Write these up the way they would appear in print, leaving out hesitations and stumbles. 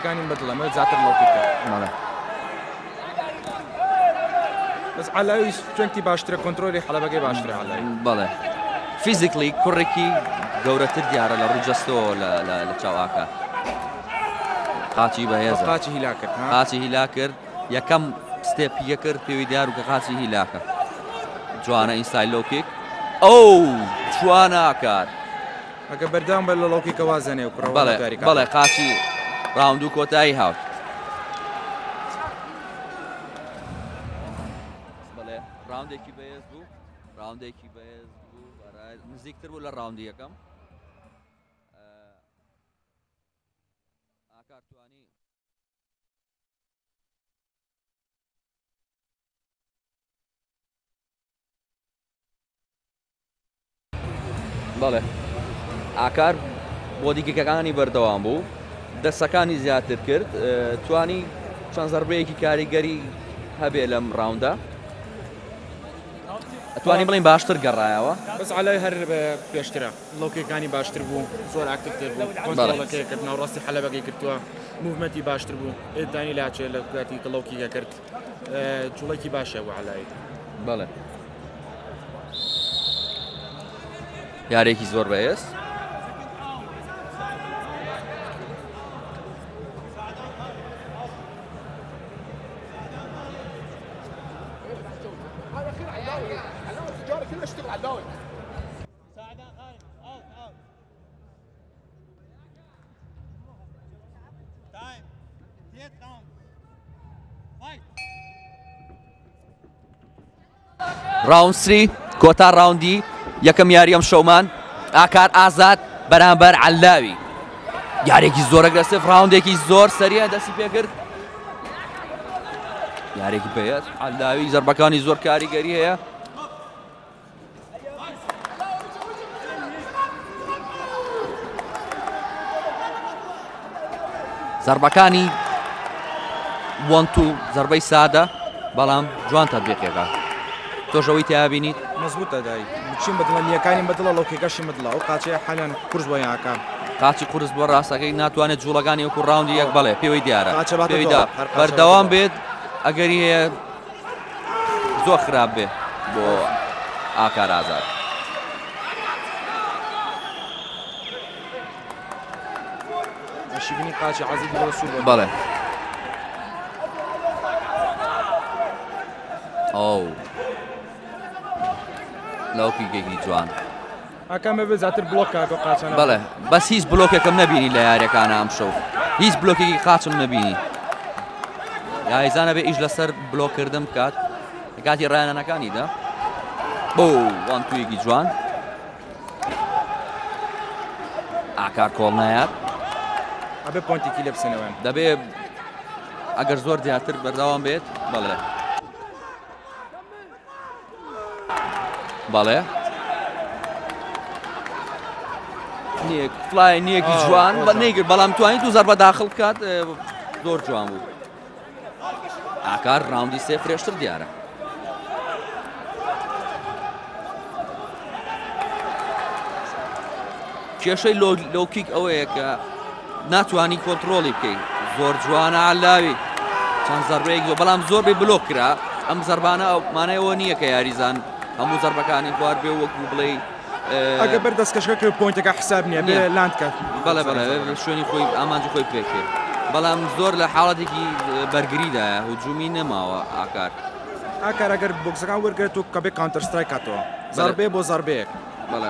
لۆکیەکانی بەدڵەمە زیاتر لۆکیکە بەس عەلاوی سترێنگتی باشترە کۆنترۆلی حەلەبەکەی باشترە عەلاوی بەڵێ فیزیکلی کوڕێکی گەورەتر دیارە لە ڕووجەستەوە لە چاواکە قاچی بەهێزە قاچی هیلا کرد قاچی هیلا کرد یەکەم ستێپیە کرد پێوی دیار و کە قاچی هیلاکە جوانە ئینسای لۆکیک ئەو جوانە ئاکار ئەگە بەردەوام بە لە لۆکیکە وازەنێ و کوڕەوە بەڵێ قاچی راوند و کۆتایی هاوت بەڵێ راوندێکی بەهێز بوو راوندێکی بەهێز بوو نزیکتر بوو لە راوندی یەکەم ئاکار توانی بەڵێ ئاکار بۆ دیکەکانی بەردەوام بوو دەستەکانی زیاتر کرد توانی چەند زەربەیەکی کاریگەری هەبێ لەم ڕاوندا ئەتوانی بڵین باشتر گەڕایەوە بەس عەلای هەر پێشترە لۆکیەکانی باشتر بوو زۆر ئاکتیڤتر بوو کۆنترۆڵەکەی کرد ناوڕاستی حەلەبەکەی کردووە موڤمەنتی باشتر بوو ئێدانی لاچێ لە کاتی کە لۆکیەکە کرد جوڵێکی باشە بوو عەلای بەڵێ یارێکی زۆر بەهێز راوند 3 کۆتا راوندی یەکەم یاریەم شەومان ئاکار ئازاد بەرامبەر عەلاوی یارێکی زۆر ئەگرەسیڤ راوندێکی زۆر سەریع دەستی پێکرد یارێکی بەهێز عەلاوی زەربەکانی زۆر کاریگەری هەیە زەربەکانی 1-2 زەربەی سادە بەڵام جوان تەطبیقیەکە تۆژەوەی تیابینیت مەزبوطە دای بچین بەدڵە نیەکانی بەدڵە لۆکیەکەشی بەدڵە ئەو قاچەیە حەلیان قورس بۆ یاکە قاچی قورس بۆ ڕاستەکەی ناتوانێت جوڵەکانی وەکو ڕاوندی یەک بەڵێ پێوەی دیارە پێویدا بەردەوام بێت ئەگەری هەیە زۆر خراپ بێ بۆ ئاکار ئازاد شیبینی قاچی عەزیزی بۆ سوور بەڵێ ئەو لۆکیکێکی جوان ئاکام بێ زیاتر بڵۆکاکە قاچانە بەڵێ بەس هیچ بلۆکێکم نەبینی لە یاریەکانە ئەم شەو هیچ بلۆکێکی قاچم نەبینی یاریزانە بێ ئیش لەسەر بلۆکردن بکات کاتی ڕایانەکانیدا بۆ وانتویەکی جوان ئاکار کۆڵ نایات ئەبێ پۆنتێکی لێ بسێنەوە دەبێ ئەگەر زۆر دیاتر بەردەوام بێت بەڵێ بەڵێ فلای نیەکی جوان بە نەیگرت بەڵام توانیت و زەربە داخڵ بکات زۆر جوان بوو ئاکار ڕاوندی سێ فرێشتر دیارە کێشەی لۆکیک ئەوەیە کە ناتوانی کۆنترۆڵی بکەیت زۆر جوانە عەلاوی چەند زەربەیەک زۆر بەڵام زۆر بێ بلۆک کرا ئەم زەربانە مانایەوە نییە کە یاریزان هەموو زەربەکانی خوارد بێ وەکو بڵێ ئەگە بەردەستکەشەکە کرد پۆینتەکە حساب نییە بێ لاند کات بەڵێ شوێنی خۆی ئامانجی خۆی پێکرد بەڵام زۆر لە حاڵەتێکی بەرگریدایە هجومی نەماوە ئاکار ئەگەر بۆکسەکان وەرگێت و کە بێ کاونتەر سترایک کاتەوە زەربێ بۆ زەربەیەک بەڵێ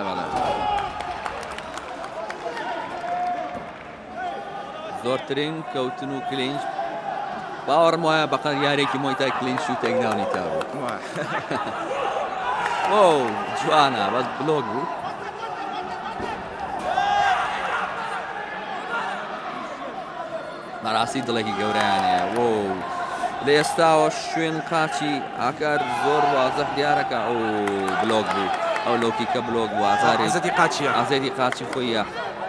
زۆرترین کەوتن و کلینچ باوەڕم وایە بەقەر یارێکی مۆی تا کلینچ و تێکداونی تا بوو ئۆ جوانە بەس بلۆک بوو بەڕاستی دڵێکی گەورەیانەیە لە ئێستاوە شوێن قاچی ئاکار زۆر وازەح دیارەکە ئەو بلۆک بوو ئەو لۆکیکە بلۆک بوو ئازاری قاچیە ئازێری قاچی خۆیە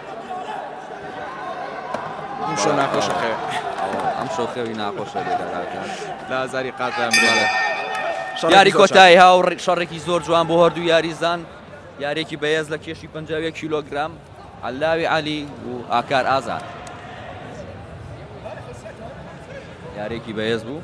شو ناخۆشە خێ ئەم شەو خێوی ناخۆشە لێداکە لە ئازاری قاتە مرێ یاری کۆتایی هاو شەڕێکی زۆر جوان بۆ هەردوو یاریزان یارێکی بەهێز لە کێشی 50 کیلۆگرام عەلاوی عەلی و ئاکار ئازاد یارێکی بەهێز بوو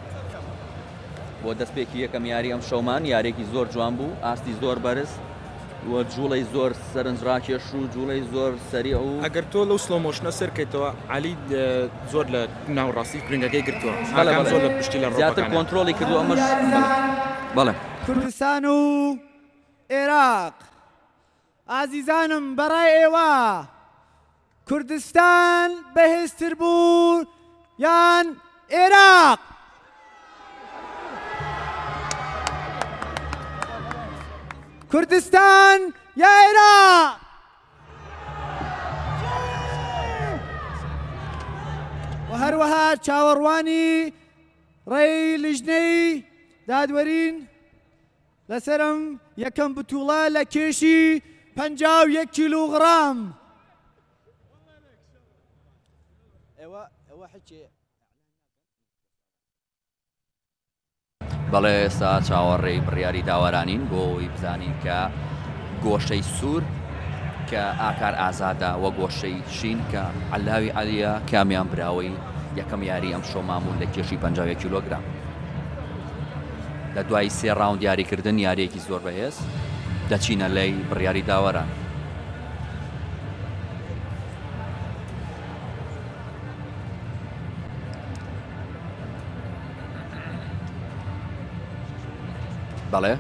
بۆ دەستپێکی یەکەم یاری ئەم شەومان یارێکی زۆر جوان بوو ئاستی زۆر بەرز وە جوڵەی زۆر سەرنجڕاکێش و جوڵەی زۆر سەریع و ئەگەر تۆ لەو سلۆمۆشنە سەرکەیتەوە عەلی زۆر لە ناوڕاستی کرنگەکەی گرتووە زۆر لە پشتی لە زیاتر کۆنتڕۆڵی کردو ئەمەش بەڵێ کوردستان و عێراق ئازیزانم بەڕای ئێوە کوردستان بەهێزتر بوو یان عێراق کوردستان یا عێراق و هەروەها چاوەڕوانی ڕێی لیژنەی دادوەرین لەسەرم یەکەم بتوڵە لە کێشی 51 کیلوغرام بەڵێ ئێستا چاوەڕێی بڕیاری داوەرانین بۆ ئەوی بزانین کە گۆشەی سوور کە ئاکار ئازادە وە گۆشەی شین کە عەلاوی عەلیە کامیان براوەی یەکەم یاری ئەم شەو مامون لە کێشی 50 کیلۆگرام لە دوای سێ ڕاوند یاریکردن یاریەکی زۆر بەهێز دەچینە لای بڕیاری داوەران بەڵێ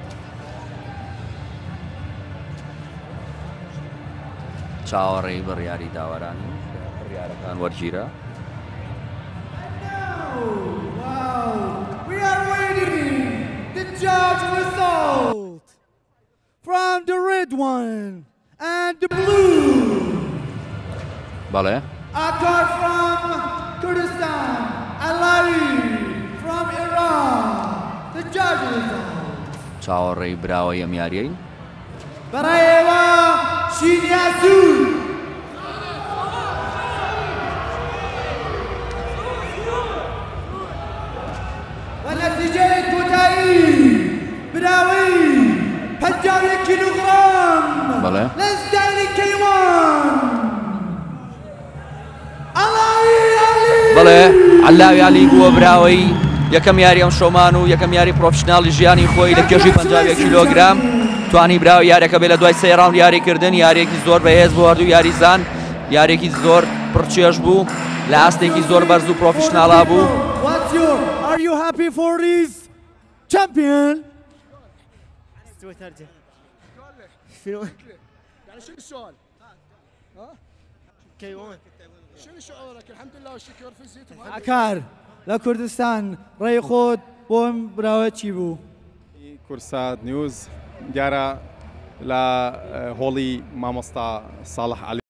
چاوەڕێی بڕیاری داوەرانی بڕیارەکان وەرگیرە We are waiting the judge result from the red one and the blue. بەڵێ Akar from Kurdistan, Alawi from Iran. The judge result. چاوەڕێی براوە ئەم یاریەین برای ئێوە شینیاسو و نەتیجەی کۆتایی براوەی 51 کیلوغرام بەڵێ لە ستایلی کەیوان ئەڵاوی عەلی بەڵێ عەلاوی عەلی بووە براوەی یەکەم یاری ئەم شۆمان و یەکەم یاری پرۆفشناڵی ژیانی خۆی لە کێشی 50 کیلۆگرام توانی براوە یاریەکە بێت لە دوای سێ ڕاوند یاریکردن یارێکی زۆر بەهێز بۆ هەردوو یاریزان یارێکی زۆر پڕچێش بوو لە ئاستێکی زۆر بەرز و پرۆفشناڵا بوو Are you happy for this champion? يعني شنو السؤال؟ ها؟ كيوان شنو شعورك؟ الحمد لله والشكر فزت Akar لە کوردستان ڕێی خۆت بۆم براوە چی بوو؟ کورسات نیوز دیارە لە هۆڵی مامۆستا ساڵح عەلی